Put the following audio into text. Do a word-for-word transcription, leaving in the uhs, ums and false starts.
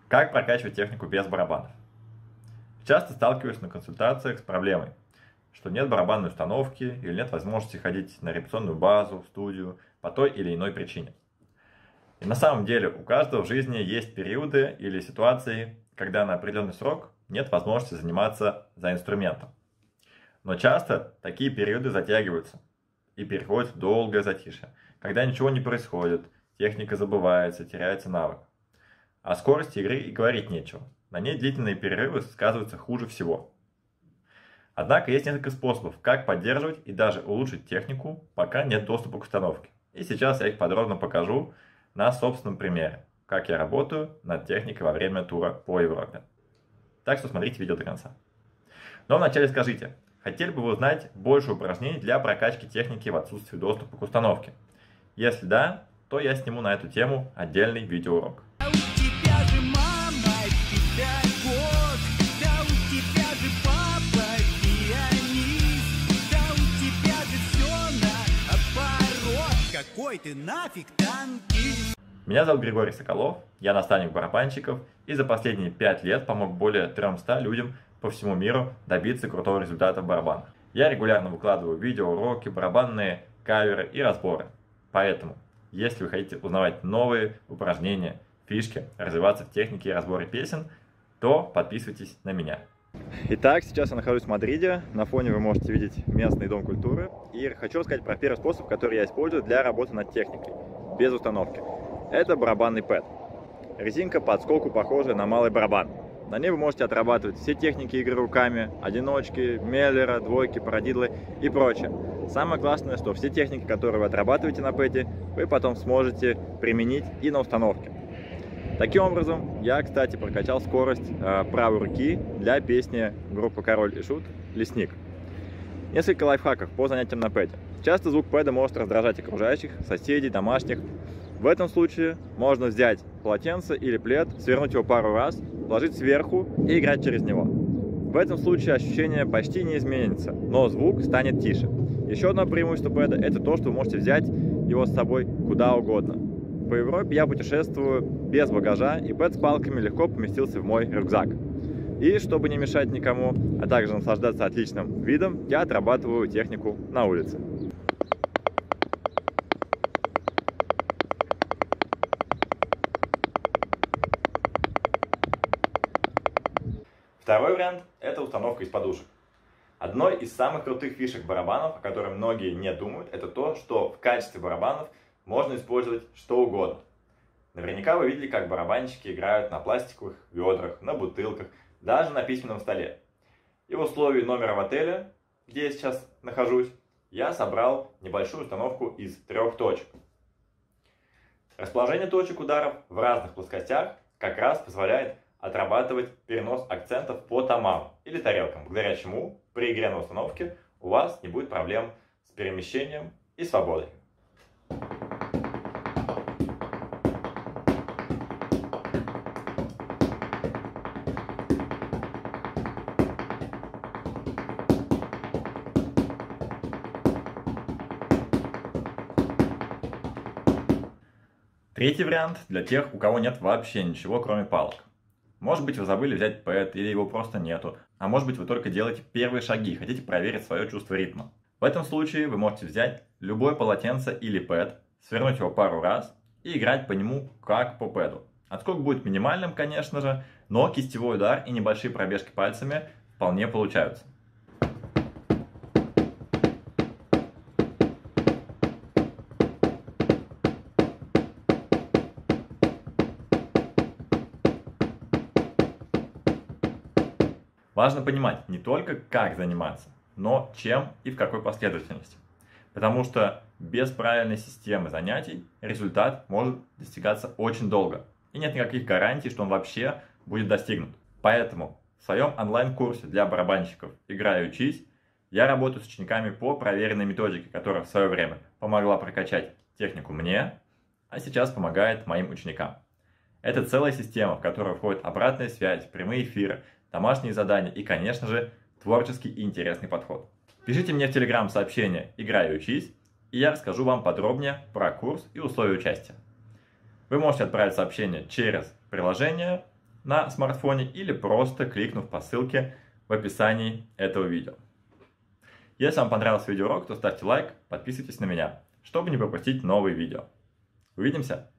Как прокачивать технику без барабанов? Часто сталкиваюсь на консультациях с проблемой, что нет барабанной установки или нет возможности ходить на репетиционную базу, в студию по той или иной причине. И на самом деле у каждого в жизни есть периоды или ситуации, когда на определенный срок нет возможности заниматься за инструментом. Но часто такие периоды затягиваются и переходят в долгое затишье, когда ничего не происходит, техника забывается, теряется навык. О скорости игры и говорить нечего. На ней длительные перерывы сказываются хуже всего. Однако есть несколько способов, как поддерживать и даже улучшить технику, пока нет доступа к установке. И сейчас я их подробно покажу на собственном примере, как я работаю над техникой во время тура по Европе. Так что смотрите видео до конца. Но вначале скажите, хотели бы вы узнать больше упражнений для прокачки техники в отсутствии доступа к установке? Если да, то я сниму на эту тему отдельный видеоурок. Какой ты нафиг танкист? Меня зовут Григорий Соколов, я наставник барабанщиков и за последние пять лет помог более трёмстам людям по всему миру добиться крутого результата в барабанах. Я регулярно выкладываю видеоуроки, барабанные каверы и разборы. Поэтому, если вы хотите узнавать новые упражнения, фишки, развиваться в технике и разборе песен, то подписывайтесь на меня. Итак, сейчас я нахожусь в Мадриде, на фоне вы можете видеть местный дом культуры. И хочу рассказать про первый способ, который я использую для работы над техникой, без установки. Это барабанный пэд. Резинка по отскоку похожая на малый барабан. На ней вы можете отрабатывать все техники игры руками, одиночки, меллера, двойки, парадидлы и прочее. Самое классное, что все техники, которые вы отрабатываете на пэде, вы потом сможете применить и на установке. Таким образом, я, кстати, прокачал скорость э, правой руки для песни группы Король и Шут «Лесник». Несколько лайфхаков по занятиям на пэде. Часто звук пэда может раздражать окружающих, соседей, домашних. В этом случае можно взять полотенце или плед, свернуть его пару раз, положить сверху и играть через него. В этом случае ощущение почти не изменится, но звук станет тише. Еще одно преимущество пэда – это то, что вы можете взять его с собой куда угодно. По Европе я путешествую без багажа, и пэд с палками легко поместился в мой рюкзак. И чтобы не мешать никому, а также наслаждаться отличным видом, я отрабатываю технику на улице. Второй вариант – это установка из подушек. Одной из самых крутых фишек барабанов, о которой многие не думают, это то, что в качестве барабанов можно использовать что угодно. Наверняка вы видели, как барабанщики играют на пластиковых ведрах, на бутылках, даже на письменном столе. И в условии номера в отеле, где я сейчас нахожусь, я собрал небольшую установку из трех точек. Расположение точек ударов в разных плоскостях как раз позволяет отрабатывать перенос акцентов по томам или тарелкам, благодаря чему при игре на установке у вас не будет проблем с перемещением и свободой. Третий вариант для тех, у кого нет вообще ничего, кроме палок. Может быть, вы забыли взять пэд, или его просто нету, а может быть, вы только делаете первые шаги и хотите проверить свое чувство ритма. В этом случае вы можете взять любое полотенце или пэд, свернуть его пару раз и играть по нему как по пэду. Отскок будет минимальным, конечно же, но кистевой удар и небольшие пробежки пальцами вполне получаются. Важно понимать не только, как заниматься, но чем и в какой последовательности. Потому что без правильной системы занятий результат может достигаться очень долго. И нет никаких гарантий, что он вообще будет достигнут. Поэтому в своем онлайн-курсе для барабанщиков «Играй и учись» я работаю с учениками по проверенной методике, которая в свое время помогла прокачать технику мне, а сейчас помогает моим ученикам. Это целая система, в которую входит обратная связь, прямые эфиры, домашние задания и, конечно же, творческий и интересный подход. Пишите мне в Telegram сообщение «Играй и учись», и я расскажу вам подробнее про курс и условия участия. Вы можете отправить сообщение через приложение на смартфоне или просто кликнув по ссылке в описании этого видео. Если вам понравился видеоурок, то ставьте лайк, подписывайтесь на меня, чтобы не пропустить новые видео. Увидимся!